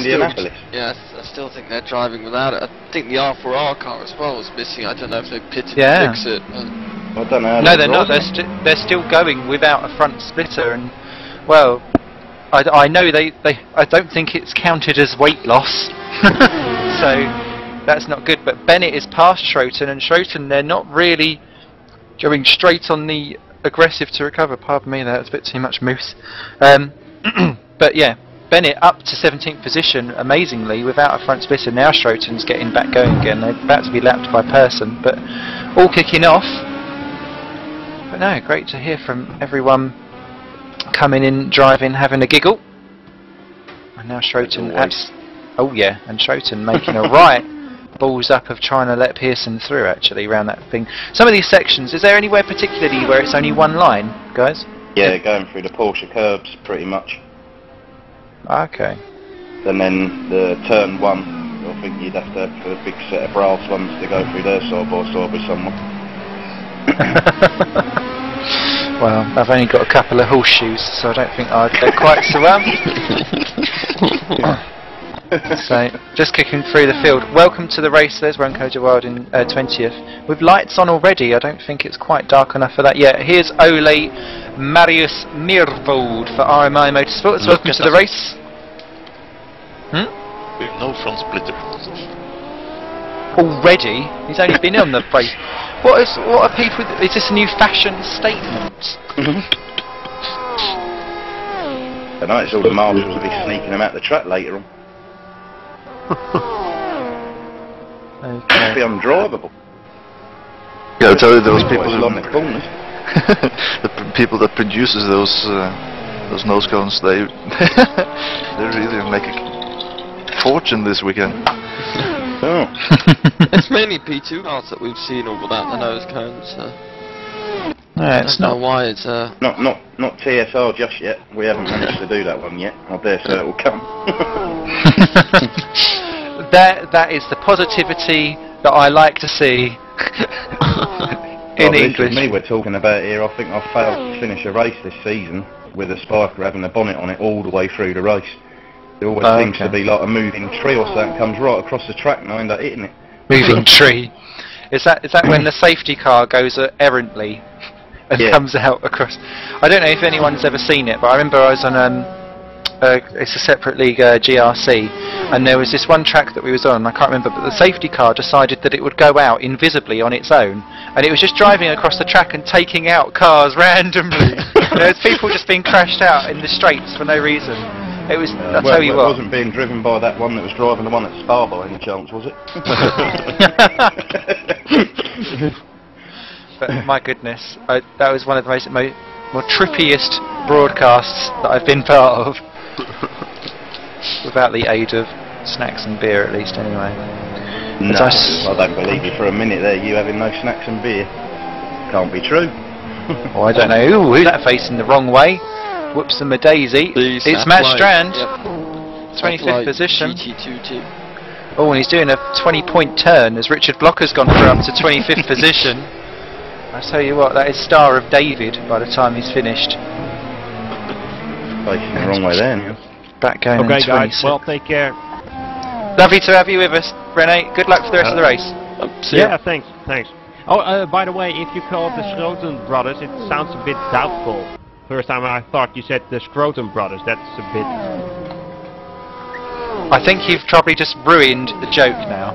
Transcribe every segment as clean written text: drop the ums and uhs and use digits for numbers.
Indianapolis. Yeah, I still think they're driving without it. I think the R4R car as well was missing. I don't know if they pitted to fix it. I don't know. No, they're not. They're still going without a front splitter, and well, I know I don't think it's counted as weight loss, so that's not good. But Bennett is past Schroten, and Schroten, they're not really going straight on the aggressive to recover. Pardon me, that's a bit too much moose. But yeah, Bennett up to 17th position, amazingly, without a front splitter. Now Schroten's getting back going again. They're about to be lapped by Persson, but all kicking off. But no, great to hear from everyone coming in, driving, having a giggle. And now Schroten, oh yeah, and Schroten making a right balls up of trying to let Pearson through, actually, around that thing. Some of these sections, is there anywhere particularly where it's only one line, guys? Yeah, going through the Porsche curbs, pretty much. Okay. And then the turn 1, I think you'd have to have a big set of brass ones to go through there side by side with someone. Well, I've only got a couple of horseshoes, so I don't think I'd get quite so well. So, just kicking through the field. Welcome to the race. There's Remco de Wilde in 20th. With lights on already, I don't think it's quite dark enough for that yet. Here's Ole Marius Meervold for RMI Motorsports. Welcome to the race. With no front splitter. Already? He's only been on the race. What are people... Is this a new fashion statement? Tonight it's all the marshals will be sneaking them out the track later on. Okay. It'll be undrivable. Yeah, I'll tell you, those people along the corners. the people that produces those nose cones, they they're really making fortune this weekend. Oh. It's mainly P2 cars that we've seen all without the nose cones. Yeah, it's I don't know why it's Not TSR just yet. We haven't managed to do that one yet. I dare say it will come. That is the positivity that I like to see in English. This is me we're talking about here. I think I failed to finish a race this season with a spiker having a bonnet on it all the way through the race. There always seems to be like a moving tree or something comes right across the track and I end up hitting it. Moving tree. Is that when the safety car goes errantly and comes out across? I don't know if anyone's ever seen it, but I remember I was on it's a separate league, GRC, and there was this one track that we was on, I can't remember, but the safety car decided that it would go out invisibly on its own, and it was just driving across the track and taking out cars randomly. There's people just being crashed out in the straights for no reason. It was, I'll tell you what. It wasn't being driven by that one that was driving the one at Spa by any chance, was it? But my goodness, that was one of the more trippiest broadcasts that I've been part of. Without the aid of snacks and beer, at least, anyway. No, I don't believe you for a minute there, you having no snacks and beer. Can't be true. Oh, I don't know. Ooh, who's that facing the wrong way? Whoops and a daisy. It's Matt Strand. Yep. 25th position. Oh, and he's doing a 20-point turn as Richard Blocker's gone for up to 25th position. I tell you what, that is Star of David by the time he's finished. Facing the wrong way there. Back going okay, guys. Well, take care. Lovely to have you with us, Rene. Good luck for the rest of the race. Yeah, thanhanks. Oh, by the way, if you call it the Schroten brothers, it sounds a bit doubtful. First time I thought you said the Schroten brothers. That's a bit. I think you've probably just ruined the joke now.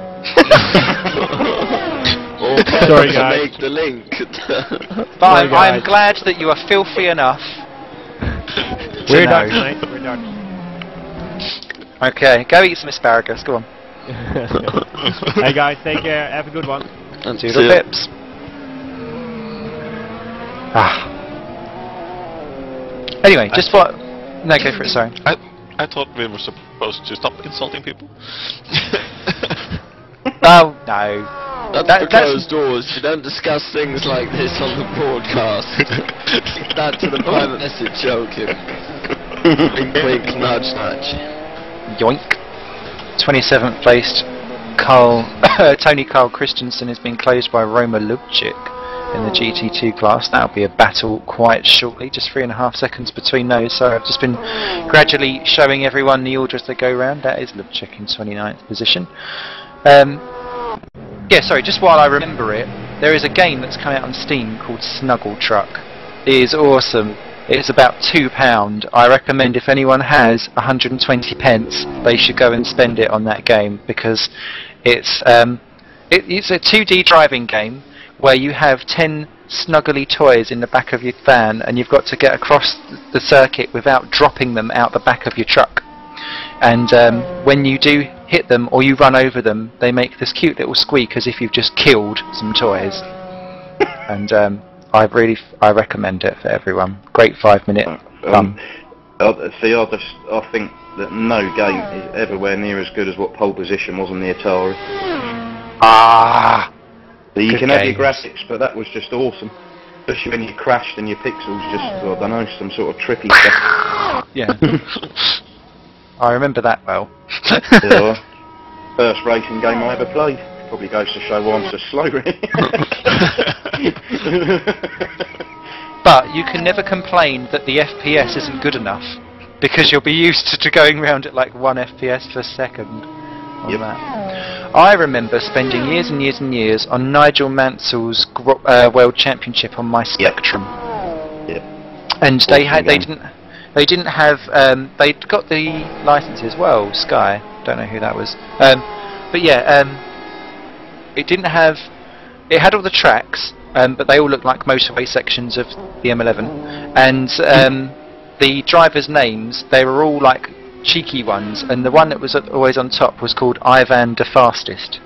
Sorry, guys. Make the link. But I'm glad that you are filthy enough. We're done, mate. We're done. Okay, go eat some asparagus. Go on. Hey guys, take care. Have a good one. And doodle pips. Anyway, just what? No, go for it. Sorry. I thought we were supposed to stop insulting people. Oh no. That's for closed doors. You don't discuss things like this on the broadcast. Keep that to the private message, joking. Wink, wink, nudge, nudge. Yoink. 27th placed Tony Carl Christensen has been closed by Roma Lubchik in the GT2 class. That'll be a battle quite shortly, just 3.5 seconds between those. So I've just been gradually showing everyone the order as they go round. That is Lubchik in 29th position. Yeah, sorry, just while I remember it, there is a game that's come out on Steam called Snuggle Truck. It is awesome. It's about £2. I recommend if anyone has 120 pence, they should go and spend it on that game, because it's it's a 2D driving game where you have 10 snuggly toys in the back of your van, and you've got to get across the circuit without dropping them out the back of your truck. And when you do hit them or you run over them, they make this cute little squeak as if you've just killed some toys. And I recommend it for everyone. Great 5-minute fun. See, I think that no game is everywhere near as good as what Pole Position was on the Atari. Ah, You can have your graphics, but that was just awesome. Especially when you crashed and your pixels just, I don't know, some sort of trippy stuff. yeah. I remember that well. Yeah, first racing game I ever played. Probably goes to show why I'm so slow, really. But you can never complain that the FPS isn't good enough, because you'll be used to going around at like 1 FPS per second on that. I remember spending years and years and years on Nigel Mansell's World Championship on my Spectrum. Yep. And they didn't have they'd got the licenses, well, Sky, don't know who that was. But yeah, it didn't have, it had all the tracks, but they all looked like motorway sections of the M11, and the drivers' names, they were all like cheeky ones, and the one that was always on top was called Ivan the Fastest.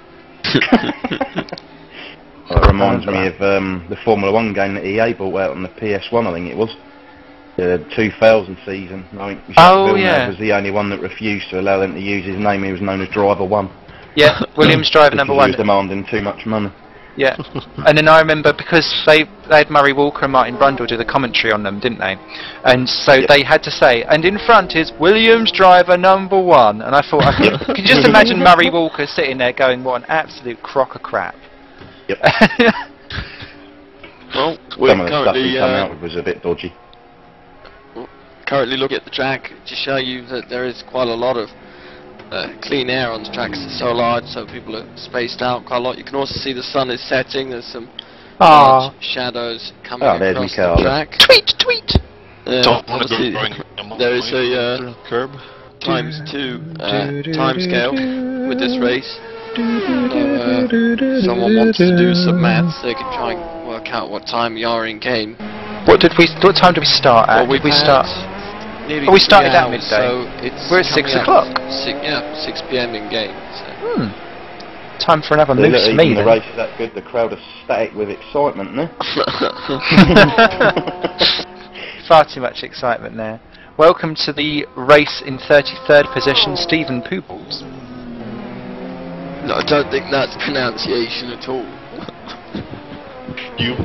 Well, it reminds me of the Formula 1 game that EA brought out on the PS1, I think it was. The 2000 season. I think Jacques Villeneuve was the only one that refused to allow them to use his name. He was known as Driver 1. Yeah, Williams Driver number 1. He was demanding too much money. Yeah, and then I remember, because they had Murray Walker and Martin Brundle do the commentary on them, didn't they? And so they had to say, and in front is Williams Driver number 1. And I thought, I can just imagine Murray Walker sitting there going, what an absolute crock of crap. Yep. Well, Some of the stuff he came out with was a bit dodgy. Currently looking at the track to show you that there is quite a lot of clean air on the tracks. It's so large, so people are spaced out quite a lot. You can also see the sun is setting. There's some large shadows coming across the track. Tweet! Obviously, there is a curb ×2 time scale with this race. So someone wants to do some maths, they can try and work out what time you are in game. What time did we start at? Well, we started at midday. So it's we're at 6 o'clock. 6 PM in game. So. Time for another moose for Even me the then. race is that good, the crowd are static with excitement now. Far too much excitement there. Welcome to the race in 33rd position, Stephen Poobles. No, I don't think that's pronunciation at all. You.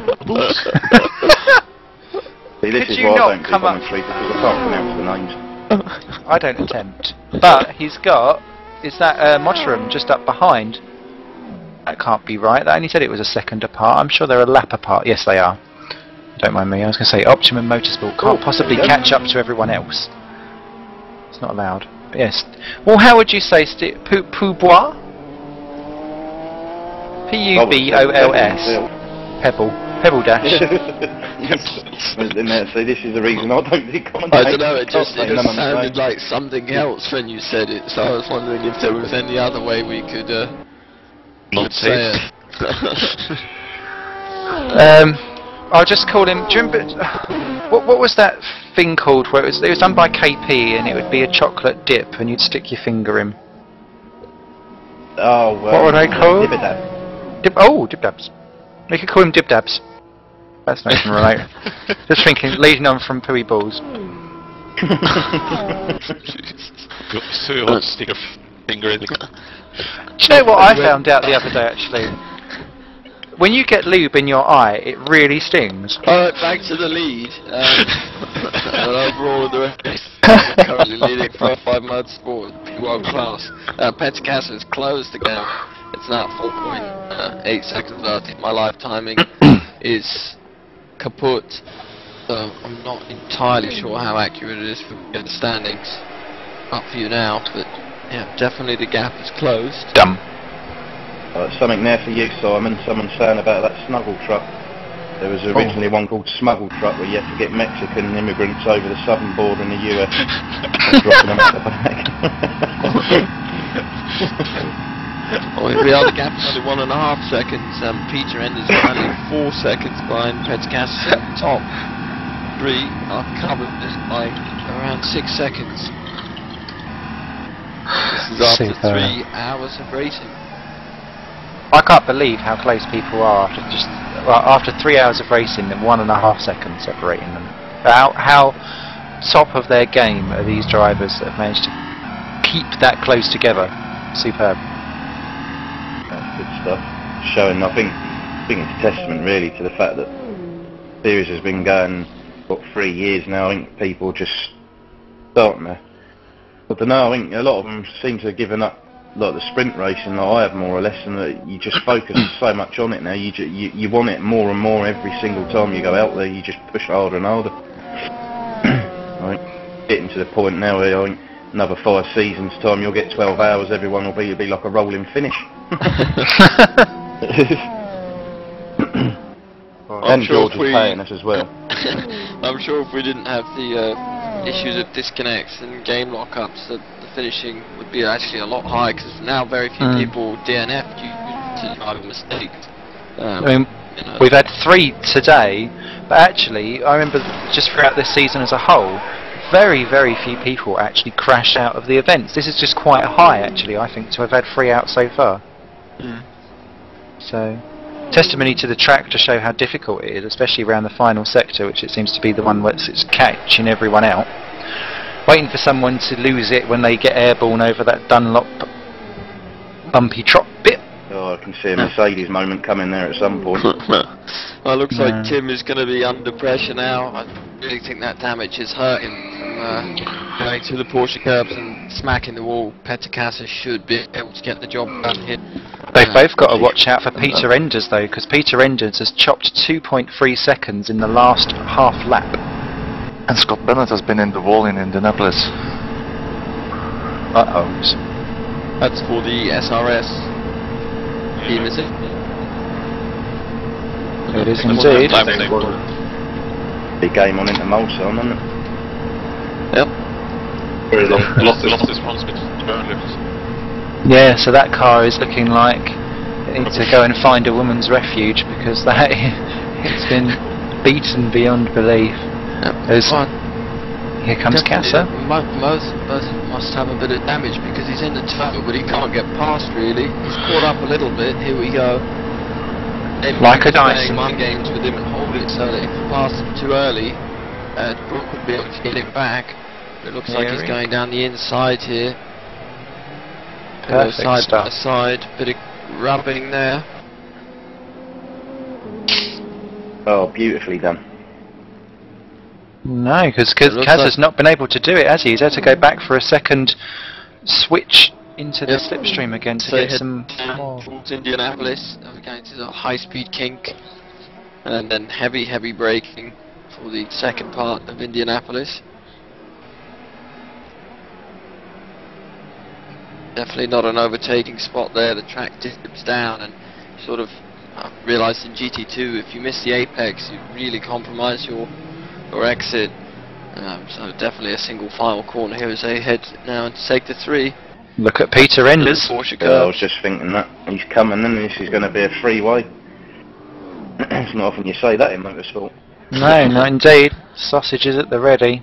See, this Could is you why I not don't do come up- commentary, because I can't pronounce the names. I don't attempt. But he's got, is that Motorum just up behind? That can't be right. That only said it was a second apart. I'm sure they're a lap apart. Yes, they are. Don't mind me. I was going to say Optimum Motorsport can't possibly catch up to everyone else. It's not allowed. But yes. Well, how would you say Poubois? P-U-B-O-L-S. Pebble. Pebble Dash. See, this is the reason I don't do commentary. I don't know, it just sounded like something else when you said it, so I was wondering if there was any other way we could say it. I'll just call him. Do you remember what was that thing called? Where it was done by KP, and it would be a chocolate dip, and you'd stick your finger in. Oh, What were they called? Dibidab. Dibdabs. We could call him Dibdabs. That's not even right. Just thinking, leading on from Pooey Balls. So you want to stick your finger in? Do you know what I found out the other day, actually? When you get lube in your eye, it really stings. Alright, back to the lead. And overall, the race currently leading Pro 5 Motorsport World Class. Petacasa has closed the gap. It's now 4.8 seconds out of my live timing. is kaput. So I'm not entirely sure how accurate it is for the standings up for you now, but yeah, definitely the gap is closed. Dumb. Something there for you, Simon. Someone's saying about that smuggle truck. There was originally one called Smuggle Truck where you had to get Mexican immigrants over the southern border in the US and dropping them out the back. Oh, here we are, the gap is only 1.5 seconds. Peter Enders is only 4 seconds behind Petacas at the top. 3 are covered just by around 6 seconds. This is after 3 hours of racing. I can't believe how close people are after 3 hours of racing and 1.5 seconds separating them. How top of their game are these drivers that have managed to keep that close together? Superb. That's good stuff. Showing, I think it's a testament really to the fact that the series has been going, what, 3 years now. I think people just starting to, I don't know, I think a lot of them seem to have given up like the sprint racing that I have, more or less, and that you just focus so much on it now. You want it more and more every single time you go out there. You just push harder and harder. I think getting to the point now where I think another 5 seasons time you'll get 12 hours. Everyone will be like a rolling finish. And George is paying us as well. I'm sure if we didn't have the issues of disconnects and game lockups, that the finishing would be actually a lot higher, because now very few people DNF due to driving mistakes. I mean, you know, we've had 3 today, but actually I remember just throughout this season as a whole, very few people actually crash out of the events. This is just quite high actually, I think, to have had 3 out so far. So testimony to the track to show how difficult it is, especially around the final sector, which it seems to be the one where it's catching everyone out. Waiting for someone to lose it when they get airborne over that Dunlop bumpy trot bit. Oh, I can see a Mercedes moment coming there at some point. Well, it looks like Tim is going to be under pressure now. I really think that damage is hurting from going through the Porsche curbs and smacking the wall. Petacasa should be able to get the job done here. They've both got to watch out for Peter Enders though, because Peter Enders has chopped 2.3 seconds in the last half lap. And Scott Bennett has been in the wall in Indianapolis. That's for the SRS team, is it? It is indeed. Big game on into Mulsanne, isn't it? Yep. Very lost this one with Burnley. Yeah, so that car is looking like it needs to go and find a woman's refuge, because that it's been beaten beyond belief. Here comes Casa. Most must have a bit of damage because he's in the toe, but he can't get past really. He's caught up a little bit. Here we go. Like a Dyson. One games with him and hold it so that if he passes him too early, Brooke would be able to get it back. It looks like he's going down the inside here. Perfect side stuff. by side, bit of rubbing there. Oh, beautifully done. No, because Kaz has not been able to do it, has he? He's had to go back for a second switch into the slipstream again to get some more. Towards Indianapolis, we're going to the high-speed kink, and then heavy braking for the second part of Indianapolis. Definitely not an overtaking spot there. The track dips down, and sort of realised in GT2 if you miss the apex, you really compromise your exit. So definitely a single final corner here as they head now into sector 3. Look at Peter Enders. I was just thinking that he's coming, and this is going to be a freeway. It's not often you say that in motorsport. No, not indeed. Sausages at the ready.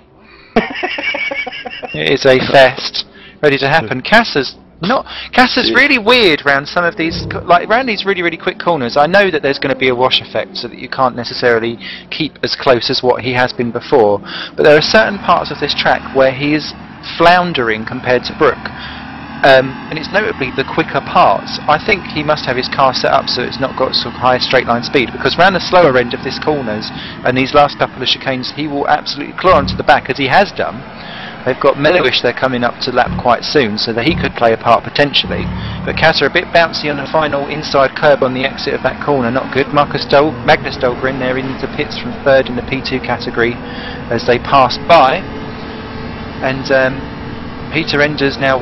It is a fest ready to happen. Cassa's really weird around some of these, like around these really quick corners. I know that there's going to be a wash effect, so that you can't necessarily keep as close as what he has been before. But there are certain parts of this track where he is floundering compared to Brooke. And it's notably the quicker parts. I think he must have his car set up so it's not got sort of high straight line speed, because around the slower end of this corners and these last couple of chicanes he will absolutely claw onto the back, as he has done. They've got Melowish there coming up to lap quite soon, so that he could play a part potentially. But Casa a bit bouncy on the final inside curb on the exit of that corner, not good. Magnus Dahlgren there into pits from third in the P2 category as they pass by. And Peter Enders now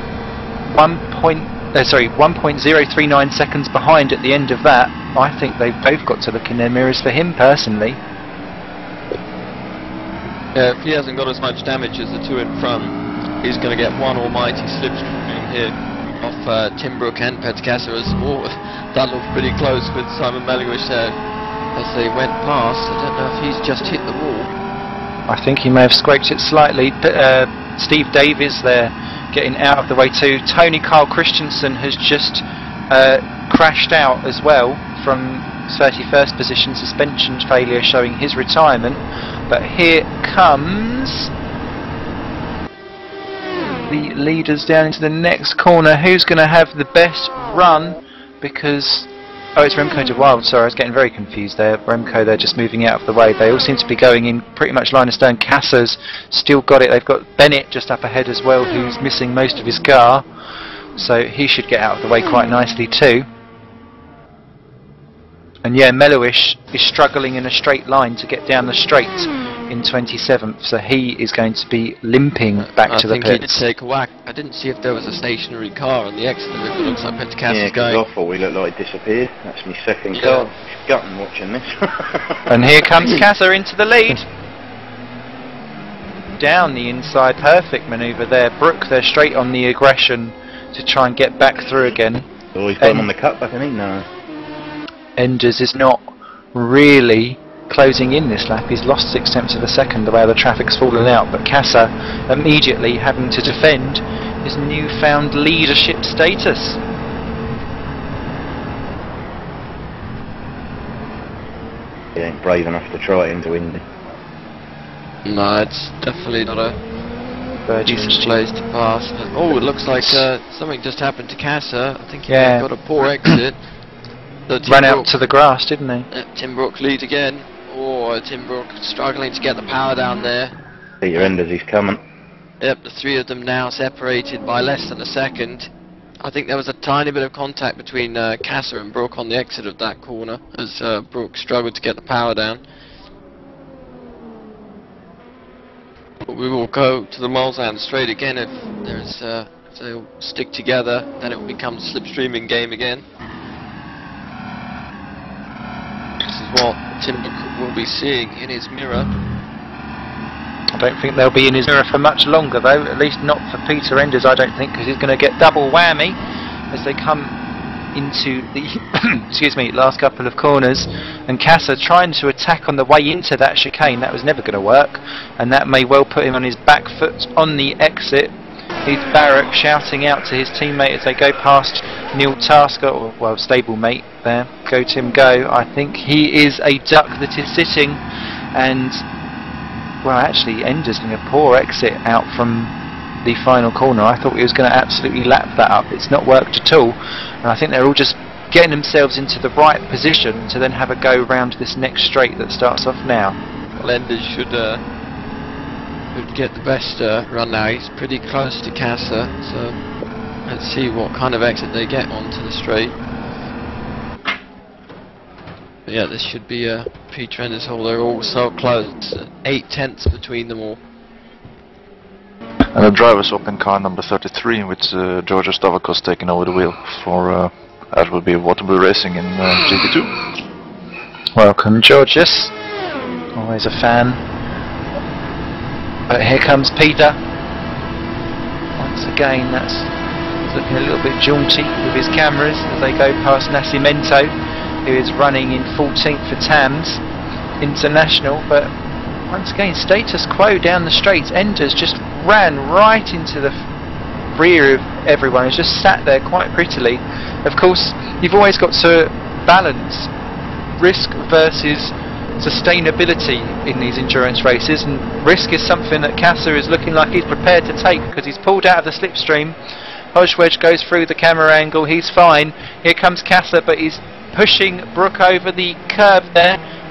1.039 seconds behind at the end of that. I think they've both got to look in their mirrors for him personally. Yeah, if he hasn't got as much damage as the two in front, he's going to get one almighty slipstream here off Tim Brook and Petr Kasser. That looked pretty close with Simon Melowish there as they went past. I don't know if he's just hit the wall. I think he may have scraped it slightly. Steve Davies there getting out of the way too. Tony Carl Christensen has just crashed out as well from 31st position, suspension failure showing his retirement. But here comes the leaders down into the next corner. Who's going to have the best run? Because it's Remco de Wilde. Sorry, I was getting very confused there. Remco there just moving out of the way. They all seem to be going in pretty much line of stone. Kasser's still got it. They've got Bennett just up ahead as well, who's missing most of his car, so he should get out of the way quite nicely too. And yeah, Melowish is struggling in a straight line to get down the straight in 27th, so he is going to be limping back to the pits. I think he did take a whack. I didn't see if there was a stationary car on the exit. It looks like Petr Kasser's going. I thought we looked like it disappeared. That's my second car. Gutting watching this. And here comes Kasser into the lead. Down the inside, perfect manoeuvre there. Brook there straight on the aggression to try and get back through again. Oh, he's got him on the cutback, hasn't he? No. Enders is not really closing in this lap. He's lost 6/10 of a second the way the traffic's fallen out, but Kasser immediately having to defend his newfound leadership status. He ain't brave enough to try it into Indy. No, it's definitely not a decent place to pass. Oh, it looks like something just happened to Kasser. I think he got a poor exit. Ran out to the grass, didn't he? Tim Brook lead again. Oh, Tim Brook struggling to get the power down there. Peter Enders, he's coming. Yep, the three of them now separated by less than a second. I think there was a tiny bit of contact between Kasser and Brook on the exit of that corner as Brook struggled to get the power down. But we will go to the Mulsanne straight again if there's if they'll stick together, then it will become a slipstreaming game again. This is what Tim Brook will be seeing in his mirror. I don't think they'll be in his mirror for much longer though, at least not for Peter Enders I don't think, because he's going to get double whammy as they come into the excuse me, last couple of corners, and Kasser trying to attack on the way into that chicane. That was never going to work, and that may well put him on his back foot on the exit. Heath Barrett shouting out to his teammate as they go past Neil Tasker, or well, stablemate there. Go Tim go. I think he is a duck that is sitting, and well, actually Enders doing a poor exit out from the final corner. I thought he was going to absolutely lap that up. It's not worked at all, and I think they're all just getting themselves into the right position to then have a go round this next straight that starts off now. Well, Enders should get the best run now. He's pretty close to Kasser, so let's see what kind of exit they get onto the straight. But yeah, this should be a Peter Enders hole. They're all so close, 8/10 between them all. And the driver's open car number 33, with Georgios Stavrakos taking over the wheel for that will be Waterbury Racing in GP2. Welcome, Georgios. Always a fan. But here comes Peter. Once again, that's looking a little bit jaunty with his cameras as they go past Nascimento, who is running in 14th for Tams International. But once again, status quo down the straight. Enders just ran right into the rear of everyone. He's just sat there quite prettily. Of course, you've always got to balance risk versus sustainability in these endurance races, and risk is something that Kasser is looking like he's prepared to take, because he's pulled out of the slipstream. Hodgewedge goes through the camera angle, he's fine. Here comes Kasser, but he's pushing Brook over the curb there,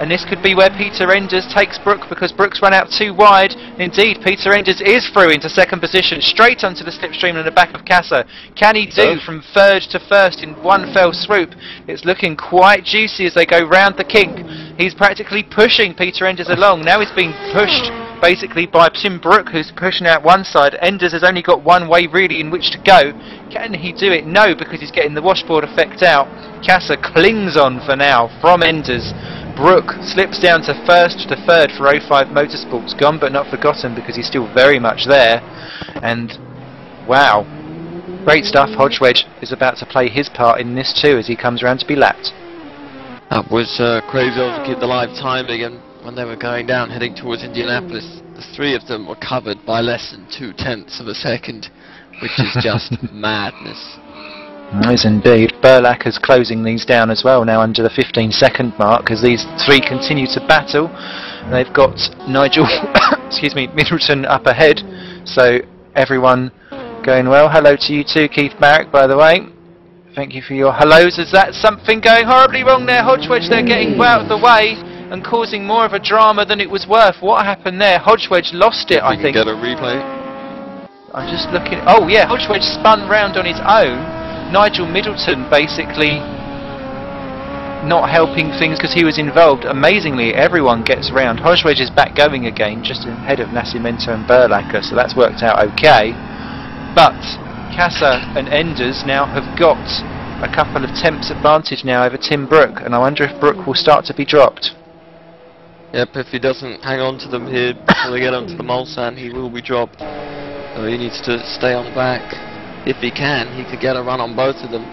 and this could be where Peter Enders takes Brook, because Brook's run out too wide. Indeed, Peter Enders is through into second position, straight onto the slipstream in the back of Casa. Can he do from third to first in one fell swoop? It's looking quite juicy as they go round the kink. He's practically pushing Peter Enders along. Now he's being pushed basically by Tim Brook, who's pushing out one side. Enders has only got one way really in which to go. Can he do it? No, because he's getting the washboard effect out. Casa clings on for now from Enders. Brook slips down to first to third for 05 Motorsports. Gone but not forgotten, because he's still very much there. And wow, great stuff. Hodgewedge is about to play his part in this too as he comes around to be lapped. That was crazy to keep the live timing, and when they were going down heading towards Indianapolis, the three of them were covered by less than 0.2 of a second, which is just madness. Nice indeed. Burlacker's closing these down as well now under the 15-second mark as these three continue to battle. They've got Nigel excuse me, Middleton up ahead, so everyone going well. Hello to you too, Keith Marrick, by the way. Thank you for your hellos. Is that something going horribly wrong there? Hodgewedge, they're getting out of the way and causing more of a drama than it was worth. What happened there? Hodgewedge lost it, I think. Get a replay. I'm just looking. Oh yeah, Hodgewedge spun round on his own. Nigel Middleton basically not helping things because he was involved. Amazingly, everyone gets round. Hodgewedge is back going again, just ahead of Nascimento and Burlacker, so that's worked out okay. But Casa and Enders now have got a couple of tenths advantage now over Tim Brook, and I wonder if Brook will start to be dropped. Yep, if he doesn't hang on to them here before they get onto the Mulsanne, he will be dropped. So he needs to stay on the back. If he can, he could get a run on both of them.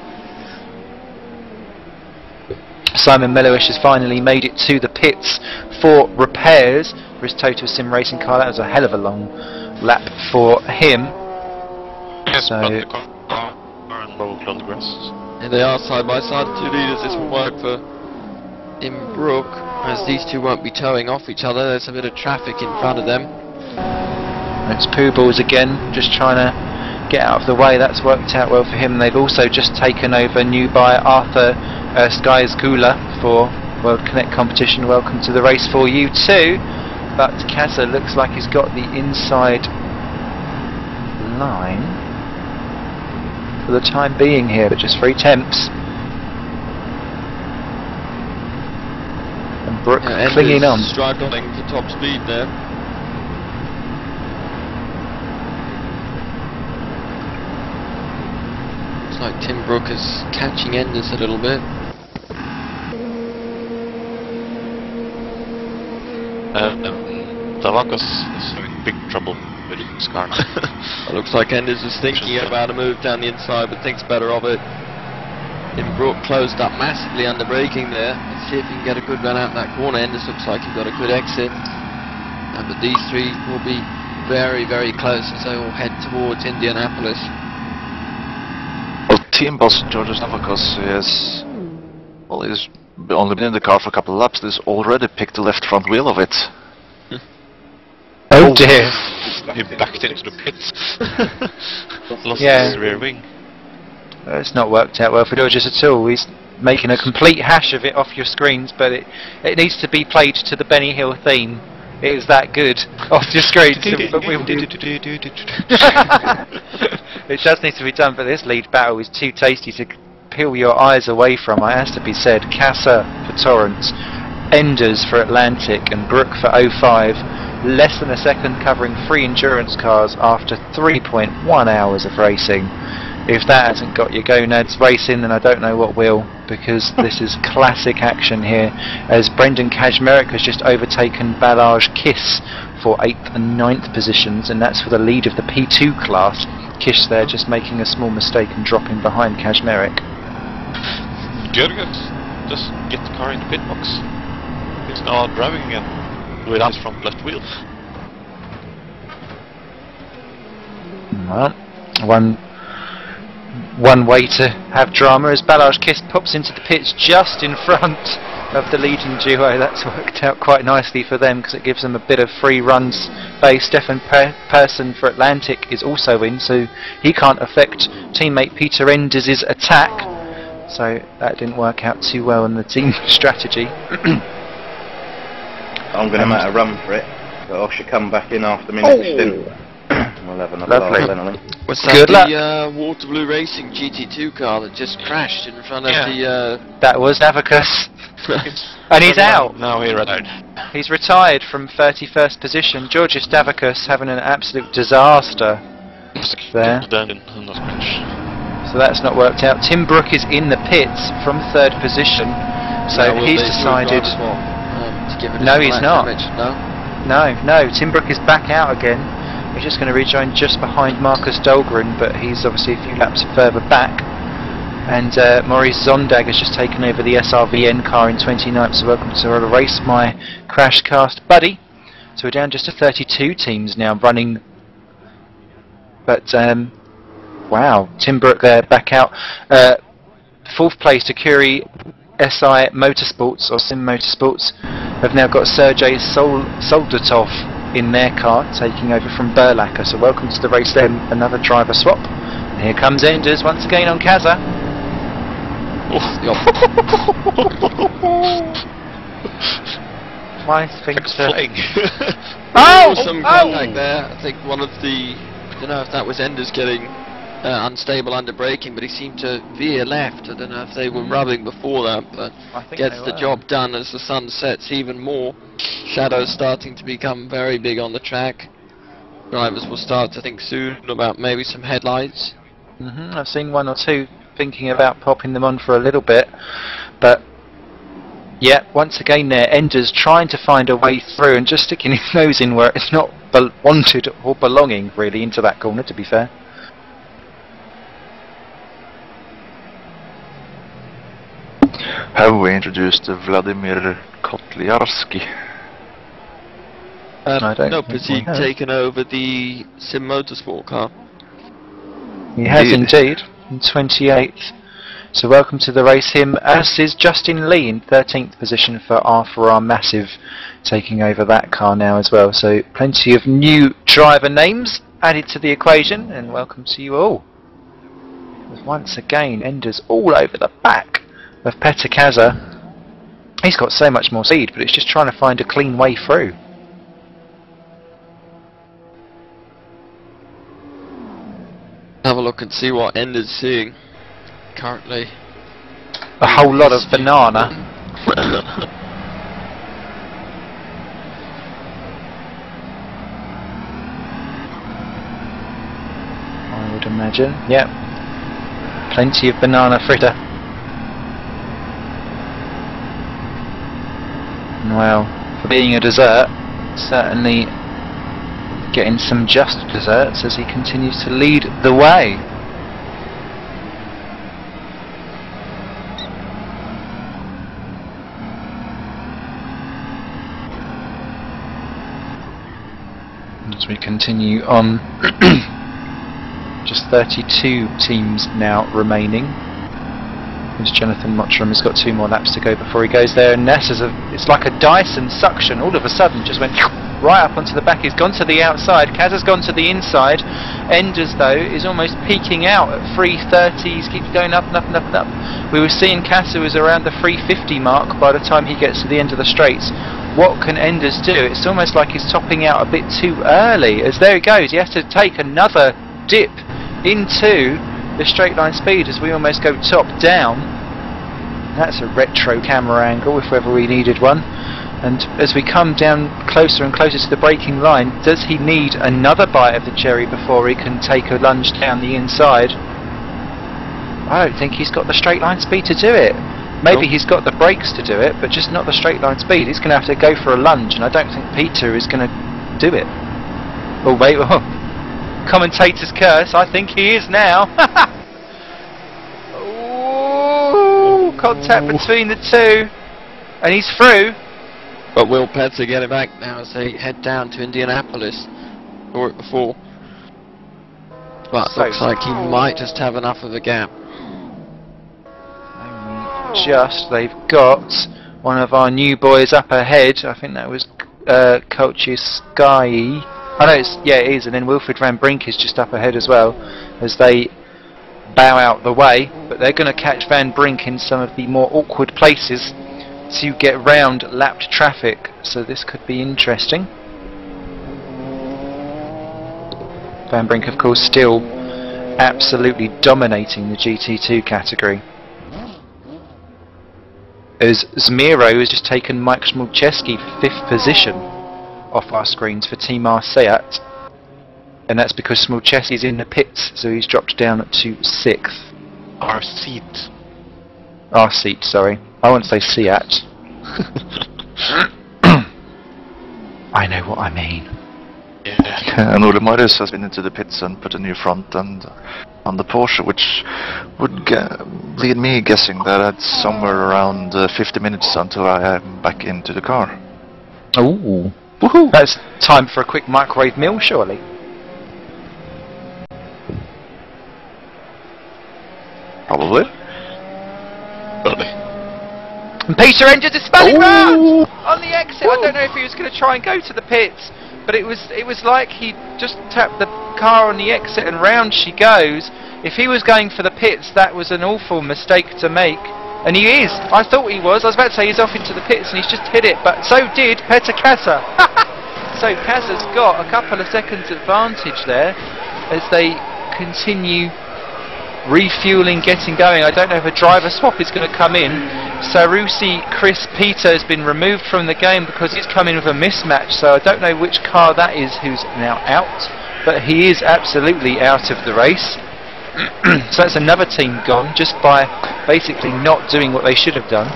Simon Mellowish has finally made it to the pits for repairs for his Total Sim racing car. That was a hell of a long lap for him. Yes, so but the car and both on the grass. Here they are side by side, the two leaders. This will work for Brook, as these two won't be towing off each other. There's a bit of traffic in front of them. It's Pooh Balls again, just trying to get out of the way. That's worked out well for him. They've also just taken over new buyer Arthur Skies Gula for World Connect competition. Welcome to the race for you too. But Casa looks like he's got the inside line for the time being here, but just 3 tenths. And Brook clinging on. Struggling for top speed there. Looks like Tim Brook is catching Enders a little bit. Davakos is having big trouble with his car now. It looks like Enders is thinking about a move down the inside, but thinks better of it. Tim Brook closed up massively under braking there. Let's see if he can get a good run out that corner. Enders looks like he's got a good exit. But these three will be very, very close as they all head towards Indianapolis. Well, team boss George Davakos is, well, he's only been in the car for a couple of laps. He's already picked the left front wheel of it. Oh dear! He backed into the pits. Lost Yeah. his rear wing. It's not worked out well for Dodgers at all. He's making a complete hash of it off your screens, but it needs to be played to the Benny Hill theme. It is that good off your screens. It does need to be done, but this lead battle is too tasty to peel your eyes away from. It has to be said. Casa for Torrance, Enders for Atlantic, and Brook for 05. Less than a second covering 3 endurance cars after 3.1 hours of racing. If that hasn't got your gonads racing, then I don't know what will, because this is classic action here, as Brendan Kazmarek has just overtaken Balazs Kiss for 8th and 9th positions, and that's for the lead of the P2 class. Kiss there just making a small mistake and dropping behind Kazmarek. Jurgens, just get the car in the pit box. He's now driving again without front left wheel. Well, one way to have drama is Balazs Kiss pops into the pits just in front of the leading duo. That's worked out quite nicely for them because it gives them a bit of free run space. Stefan Persson for Atlantic is also in, so he can't affect teammate Peter Enders' attack. So that didn't work out too well in the team strategy. I'm going to make a run for it, but I should come back in after my next stint. We'll have another Lovely. then, I think. Was that Good luck. the Waterloo Racing GT2 car that just crashed in front of the... That was Navicus. And he's out. Now he retired. He's retired from 31st position. Georgios Davicus having an absolute disaster there. So that's not worked out. Tim Brook is in the pits from 3rd position. So he's decided... to give it No, he's not. damage. No? No, Tim Brook is back out again. He's just going to rejoin just behind Marcus Dahlgren, but he's obviously a few laps further back. And Maurice Zondag has just taken over the SRVN car in 29th, so welcome to the race, my Crashcast buddy. So we're down just to 32 teams now running. But, wow, Tim Brook there, back out. 4th place to Curie SI Motorsports, or Sim Motorsports, have now got Sergei Soldatov in their car, taking over from Berlacher. So welcome to the race then, another driver swap. And here comes Enders once again on Kaza. My things Some contact there. I think one of the... I don't know if that was Enders getting unstable under braking, but he seemed to veer left. I don't know if they were rubbing before that, but gets the job done as the sun sets even more. Shadows starting to become very big on the track. Drivers will start to think soon about maybe some headlights. I've seen one or two thinking about popping them on for a little bit, but yeah, once again there, Enders trying to find a way through and just sticking his nose in where it's not wanted or belonging really into that corner, to be fair. Have we introduced Vladimir Kotliarski? I don't no, think because he's we have. taken over the Sim Motorsport car. He has indeed, in 28th. So welcome to the race, him, as is Justin Lee in 13th position for R4R Massive, taking over that car now as well. So plenty of new driver names added to the equation, and welcome to you all. With once again, Enders all over the back of Petr Kaza. He's got so much more speed, but it's just trying to find a clean way through. Have a look and see what Ender's seeing currently. A whole lot of banana. I would imagine. Yep. Plenty of banana fritter. Well, for being a dessert, certainly getting some just desserts as he continues to lead the way. As we continue on, just 32 teams now remaining. There's Jonathan Mottram has got 2 more laps to go before he goes there, and Ness is it's like a Dyson suction, all of a sudden just went right up onto the back. He's gone to the outside, Kaza's gone to the inside. Enders though is almost peaking out at 330, he keeps going up and up and up and up. We were seeing Kaza was around the 350 mark by the time he gets to the end of the straights. What can Enders do? It's almost like he's topping out a bit too early, as there he goes, he has to take another dip into the straight line speed as we almost go top down. That's a retro camera angle if ever we needed one. And as we come down closer and closer to the braking line, does he need another bite of the cherry before he can take a lunge down the inside? I don't think he's got the straight line speed to do it. Maybe he's got the brakes to do it, but just not the straight line speed. He's going to have to go for a lunge, and I don't think Peter is going to do it. Oh wait, oh. Commentator's curse, I think he is now. Ooh, contact between the two, and he's through. But will Petr get it back now as they head down to Indianapolis? Saw it before. But So- looks like he might just have enough of a gap. Just, they've got one of our new boys up ahead. I think that was Coach's Sky. Oh no, it is, and then Wilfred Van Brink is just up ahead as well as they bow out the way, but they're going to catch Van Brink in some of the more awkward places to get round lapped traffic, so this could be interesting. Van Brink, of course, still absolutely dominating the GT2 category, as Zmiro has just taken Mike Smolczewski 5th position off our screens for Team RSeat, and that's because Smolczewski's in the pits, so he's dropped down to 6th. RSeat. RSeat, sorry. I won't say Seat. I know what I mean. Yeah. And Ole Marius has been into the pits and put a new front end on the Porsche, which would lead me guessing that it's somewhere around 50 minutes until I am back into the car. Ooh. Woohoo! That's time for a quick microwave meal, surely. Probably. And Peter Engines is spelling round on the exit. I don't know if he was going to try and go to the pits, but it was like he just tapped the car on the exit and round she goes. If he was going for the pits, that was an awful mistake to make. And he is. I thought he was. I was about to say he's off into the pits and he's just hit it, but so did Peter Kassa. So Kassa's got a couple of seconds advantage there as they continue refueling, getting going. I don't know if a driver swap is going to come in. Sarusi Chris Peter has been removed from the game because he's come in with a mismatch, so I don't know which car that is who's now out, but he is absolutely out of the race. So that's another team gone just by basically not doing what they should have done.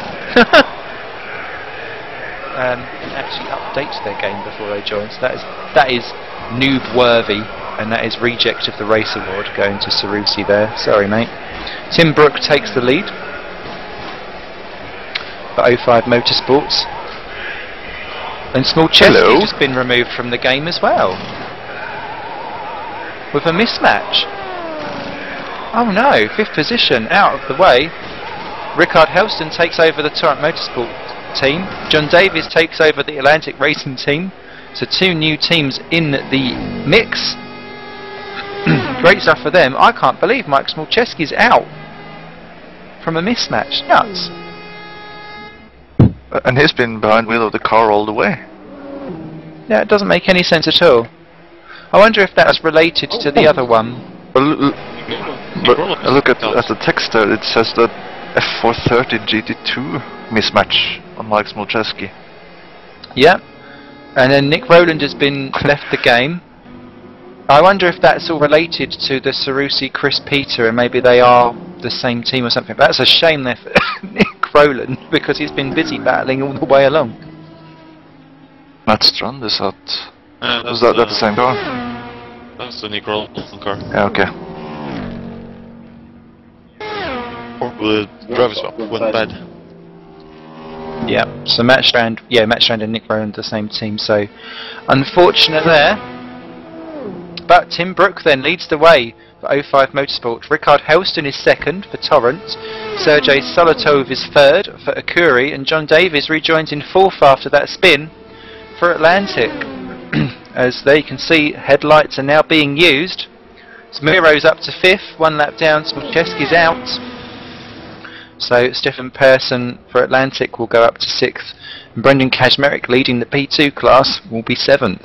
Actually update their game before they join, so that is noob worthy, and that is reject of the race award going to Sarusi there. Sorry mate. Tim Brook takes the lead for 05 Motorsports, and Smolczewski's just been removed from the game as well with a mismatch. Oh no, 5th position out of the way. Rickard Helston takes over the Torrent Motorsport team. John Davies takes over the Atlantic Racing team. So 2 new teams in the mix. Great stuff for them. I can't believe Mike Smolczewski's out from a mismatch. Nuts. And he's been behind wheel of the car all the way. Yeah, it doesn't make any sense at all. I wonder if that's related to the other one. Well, but look at the text there. It says that F430 GT2 mismatch on Mike Smolczewski. Yeah. And then Nick Rowland has been left the game. I wonder if that's all related to the Sarusi Chris Peter, and maybe they are the same team or something. But that's a shame there for Nick Rowland, because he's been busy battling all the way along. Matt Strand is that? Was that the same car? That's the Nick Rowland car. Yeah, okay. Or the driver swap went bad. Yeah, so Matt Strand and Nick Rowland the same team, so unfortunate there. But Tim Brook then leads the way for 05 Motorsport. Rickard Helston is 2nd for Torrent. Sergei Solotov is 3rd for Akuri, and John Davies rejoins in 4th after that spin for Atlantic. As there you can see, headlights are now being used. Zmiro's up to 5th, 1 lap down, Smolczewski's out. So Stefan Persson for Atlantic will go up to 6th, and Brendan Kazmarek, leading the P2 class, will be 7th.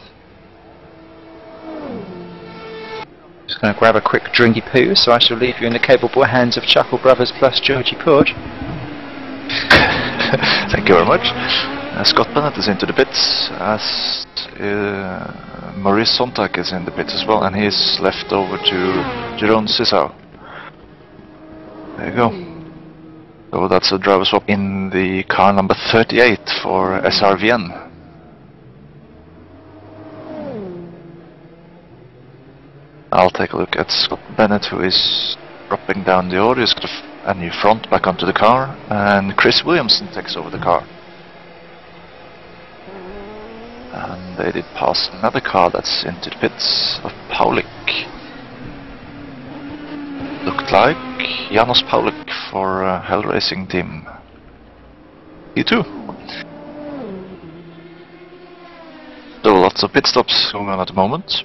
Just going to grab a quick drinky poo, so I shall leave you in the capable hands of Chuckle Brothers plus Georgie Porge. Thank you very much. Scott Bennett is into the pits, as Maurice Sontag is in the pits as well, and he's left over to Jeroen Sissau. There you go. So that's a driver swap in the car number 38 for SRVN. I'll take a look at Scott Bennett, who is dropping down the order. He's got a new front back onto the car, and Chris Williamson takes over the car. And they did pass another car that's into the pits of Paulik. Looked like Janos Paulik for Hell Racing Team E2. So lots of pit stops going on at the moment.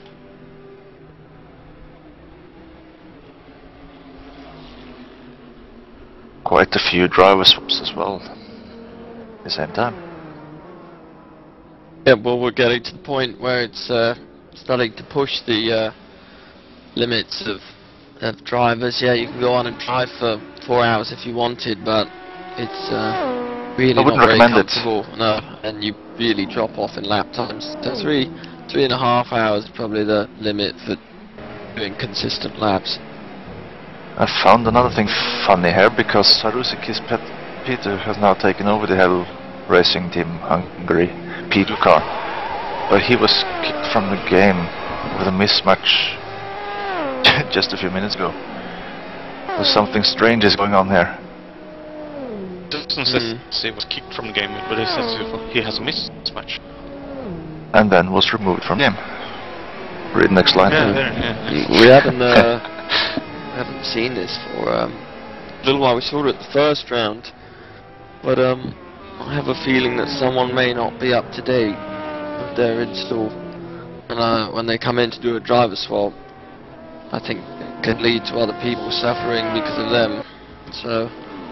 Quite a few driver swaps as well. the same time. Yeah, well, we're getting to the point where it's starting to push the limits of drivers. Yeah, you can go on and drive for 4 hours if you wanted, but it's really not very comfortable. No, and you really drop off in lap times. So 3.5 hours is probably the limit for doing consistent laps. I found another thing funny here, because Sarusik Peter has now taken over the Hell Racing Team Hungary P2 car, but he was kicked from the game with a mismatch just a few minutes ago. So something strange is going on here. Doesn't say he was kicked from the game, but he says he has a mismatch. And then was removed from the game. Read next line. We haven't seen this for a little while. We saw it the first round, but I have a feeling that someone may not be up to date with their install, and when they come in to do a driver swap, I think it can lead to other people suffering because of them. So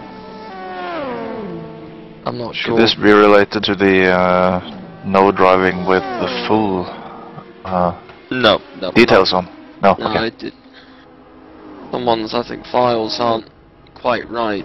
I'm not sure. Could this be related to the no driving with the full no details on? No, no, okay. it did. Someone's, I think, files aren't quite right.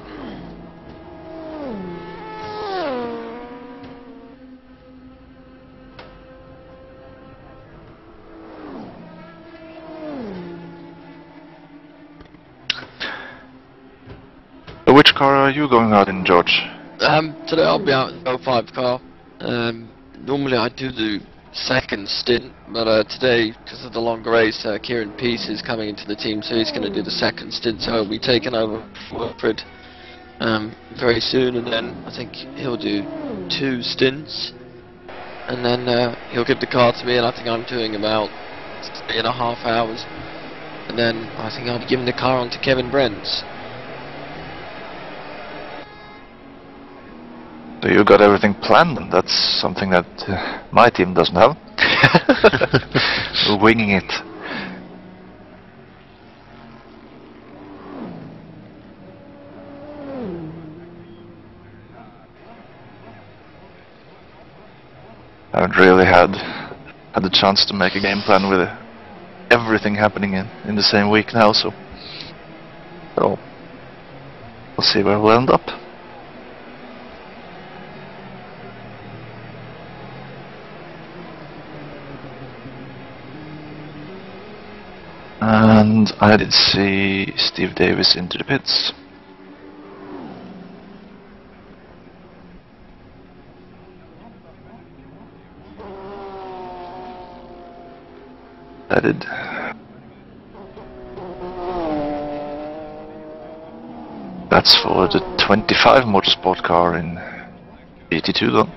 Which car are you going out in, George? Today I'll be out in the 05 car. Normally I do the second stint, but today, because of the longer race, Kieran Peace is coming into the team, so he's going to do the second stint, so he'll be taking over Wilfred very soon, and then I think he'll do 2 stints, and then he'll give the car to me, and I think I'm doing about 3.5 hours, and then I think I'll be giving the car on to Kevin Brents. So you got everything planned, and that's something that my team doesn't have. We're winging it. I haven't really had the chance to make a game plan with everything happening in the same week now, so we'll see where we'll end up. And I did see Steve Davis into the pits. I did. That's for the 25 motorsport car in GT2 though.